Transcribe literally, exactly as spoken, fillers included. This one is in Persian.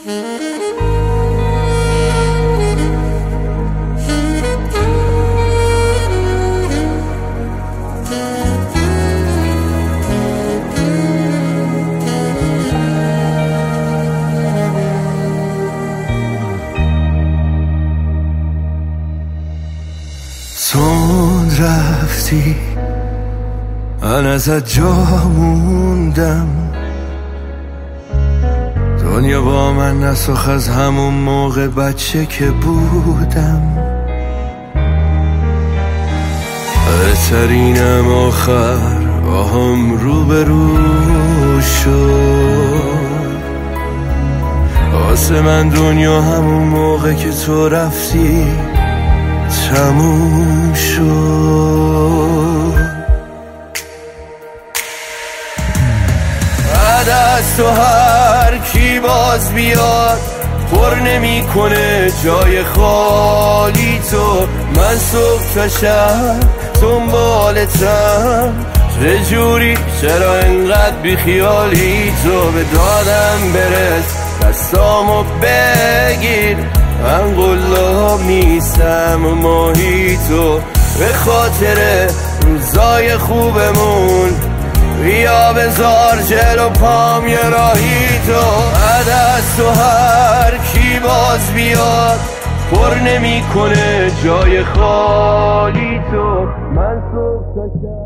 تون رفتی من ازت جا موندم، دنیا با من نساخت از همون موقع بچه که بودم. بهترینم آخر با هم رو به رو شد. واسه من دنیا همون موقع که تو رفتی تموم شد. بعد از تو هر کی باز بیاد پر نمی کنه جای خالی تو. من صبح تا شب دنبالتم، چجوری چرا انقدر بی خیالی؟ تو به دادم برس دستامو بگیر، من قلاب نیستم و ماهی تو. به خاطر روزای خوبمون بیا بذار جلو پام یه راهی تو. بعد از تو هر کی باز بیاد پر نمی کنه جای خالی تو. من صبح تا شب